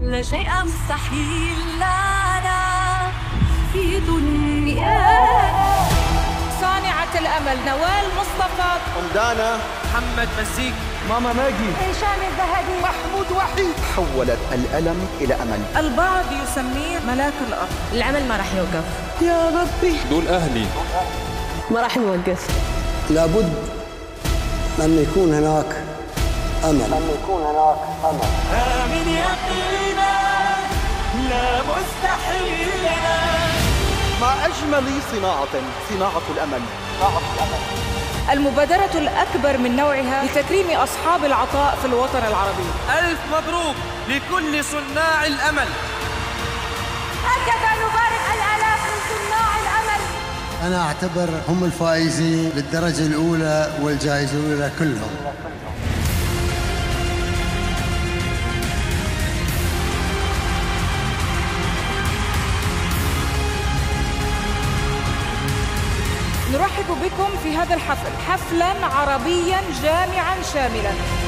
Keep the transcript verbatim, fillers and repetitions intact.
لا شيء مستحيل لنا في دنيا. صانعة الأمل نوال مصطفى، أم دانا، محمد مسيك، ماما ماجي، هشام الذهبي، محمود وحيد. حولت الألم إلى أمل. البعض يسميه ملاك الأرض. العمل ما راح يوقف يا ربي، دول أهلي ما راح نوقف. لابد أن يكون هناك أمل أن يكون هناك أمل. آمن يقينا لا مستحيل لنا. ما أجمل صناعة صناعة الأمل. صناعة الأمل المبادرة الأكبر من نوعها لتكريم أصحاب العطاء في الوطن العربي. ألف مبروك لكل صناع الأمل. هكذا نبارك الآلاف من صناع الأمل. أنا أعتبر هم الفائزين بالدرجة الأولى والجائزة الأولى كلهم. نرحب بكم في هذا الحفل، حفلاً عربياً جامعاً شاملاً.